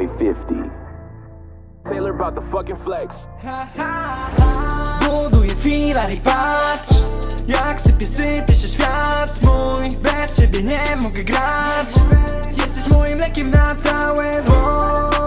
boy 50. Taylor about the fucking flex. Buduję filar i patrz, jak sypie się świat mój. Bez ciebie nie mogę grać. Jesteś moim lekiem na całe zło.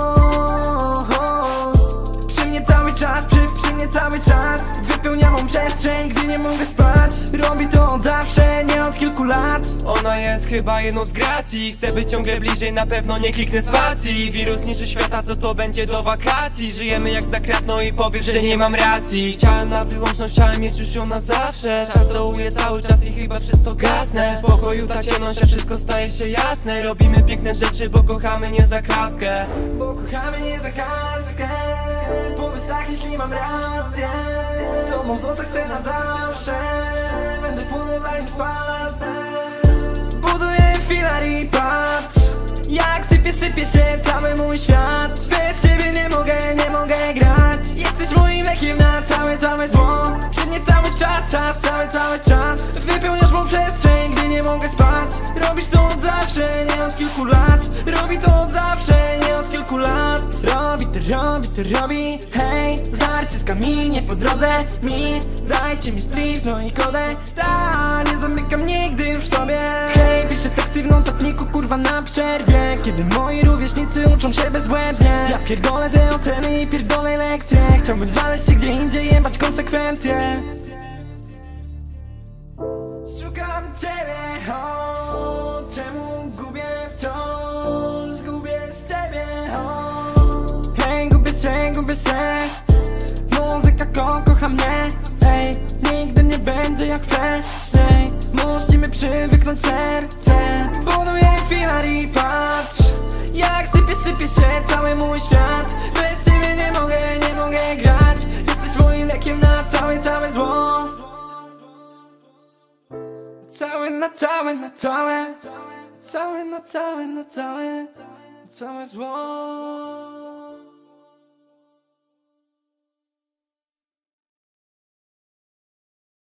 Przy mnie cały czas, przy mnie cały czas. Wypełnia mą przestrzeń, gdy nie mogę spać. Robi to od zawsze, nie od kilku lat. Ona jest chyba jedną z gracji. Chcę być ciągle bliżej, na pewno nie kliknę spacji. Wirus niszczy świata, co to będzie do wakacji. Żyjemy jak za kratną i powiesz, że nie mam racji. Chciałem na wyłączność, chciałem mieć już ją na zawsze. Czas dołuje cały czas i chyba przez to gasnę. W pokoju ta ciemność, a wszystko staje się jasne. Robimy piękne rzeczy, bo kochamy nie za kaskę. Bo kochamy nie za kaskę. Pomysł tak, jeśli mam rację. Z tobą zostać chcę na zawsze. Będę płynął zanim spadnę. Buduję filar i patrz, jak sypie się cały mój świat. Bez ciebie nie mogę grać. Jesteś moim lekiem na całe zło. Przy mnie cały czas. Wypełniasz mą przestrzeń, gdy nie mogę spać. Robisz to od zawsze, nie od kilku lat. Robi to od zawsze, nie od kilku lat. Robi, hej. Zdarcie z kamienie po drodze mi. Dajcie mi spliff, no i kodę. Nie zamykam nigdy już w sobie. Hej, piszę teksty w notatniku, kurwa na przerwie. Kiedy moi rówieśnicy uczą się bezbłędnie. Ja pierdolę te oceny i pierdolę lekcje. Chciałbym znaleźć się gdzie indziej, jebać konsekwencje. Szukam ciebie, o, czemu gubię wciąż, gubię z ciebie, o. Hej, gubię się, muzyka kocha mnie, ej. Nigdy nie będzie jak wcześniej, musimy przywyknąć serce. Buduję filar i patrz, jak sypie się cały mój świat. Bez ciebie nie mogę grać. Jesteś moim lekiem na całe zło. Całe zło.